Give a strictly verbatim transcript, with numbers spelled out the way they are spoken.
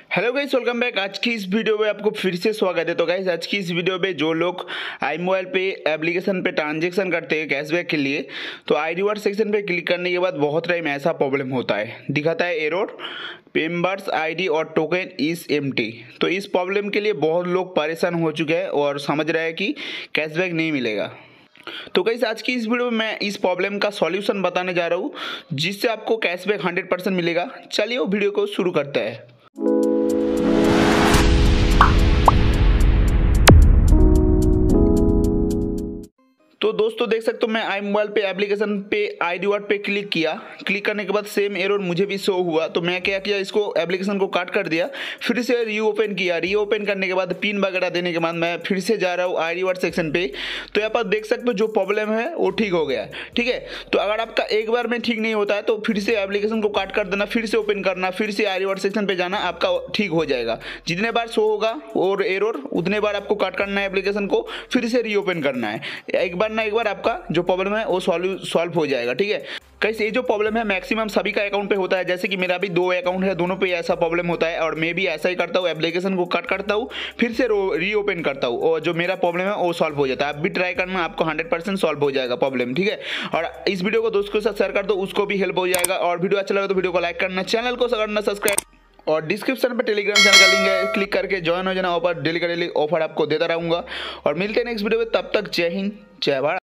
Hello guys, welcome back. आज की इस वीडियो में आपको फिर से स्वागत है। तो गाइस, आज की इस वीडियो में जो लोग आई मोबाइल पे एप्लीकेशन पे ट्रांजेक्शन करते हैं कैशबैक के लिए, तो आई रिवार्ड सेक्शन पे क्लिक करने के बाद बहुत टाइम ऐसा प्रॉब्लम होता है, दिखाता है एरर मेंबर्स आईडी और टोकन इज एम्प्टी। तो इस प्रॉब्लम के लिए बहुत लोग परेशान हो चुके हैं और समझ रहे हैं कि कैशबैक नहीं मिलेगा। तो गाइस, आज की इस वीडियो में मैं इस प्रॉब्लम का सॉल्यूशन बताने जा रहा हूँ जिससे आपको कैशबैक हंड्रेड परसेंट मिलेगा। चलिए वो वीडियो को शुरू करते हैं। तो दोस्तों देख सकते हो, मैं आई मोबाइल पे एप्लीकेशन पे आई रिवार्ड पे क्लिक किया। क्लिक करने के बाद सेम एरर मुझे भी शो हुआ। तो मैं क्या किया, इसको एप्लीकेशन को काट कर दिया, फिर से रीओपन किया। रीओपन करने के बाद पिन वगैरह देने के बाद मैं फिर से जा रहा हूँ आई रिवार्ड सेक्शन पे। तो यहाँ पर देख सकते हो जो प्रॉब्लम है वो ठीक हो गया। ठीक है, तो अगर आपका एक बार में ठीक नहीं होता है तो फिर से एप्लीकेशन को काट कर देना, फिर से ओपन करना, फिर से आई रिवार्ड सेक्शन पे जाना, आपका ठीक हो जाएगा। जितने बार शो होगा और एरर उतने बार आपको काट करना है एप्लीकेशन को, फिर से रीओपन करना है। एक बार ना एक बार आपका जो प्रॉब्लम है वो सॉल्व सॉल्व हो जाएगा। ठीक है, कैसे ये जो प्रॉब्लम है मैक्सिमम सभी का अकाउंट पे होता है। जैसे कि मेरा भी दो अकाउंट है, दोनों पे ऐसा प्रॉब्लम होता है और मैं भी ऐसा ही करता हूँ, एप्लीकेशन को कट करता हूँ, फिर से रीओपन करता हूँ और जो मेरा प्रॉब्लम है वो सॉल्व हो जाता है। आप भी ट्राई करना, आपको हंड्रेड परसेंट सॉल्व हो जाएगा प्रॉब्लम। ठीक है, और इस वीडियो को दोस्तों के साथ शेयर कर दो, उसको भी हेल्प हो जाएगा। और वीडियो अच्छा लगा तो वीडियो को लाइक करना, चैनल को करना सब्सक्राइब, और डिस्क्रिप्शन पे टेलीग्राम चैनल का लिंक है, क्लिक करके ज्वाइन हो जाना। ऑफर डेली का डेली ऑफर आपको देता रहूंगा और मिलते हैं नेक्स्ट वीडियो में। तब तक जय हिंद, जय भारत।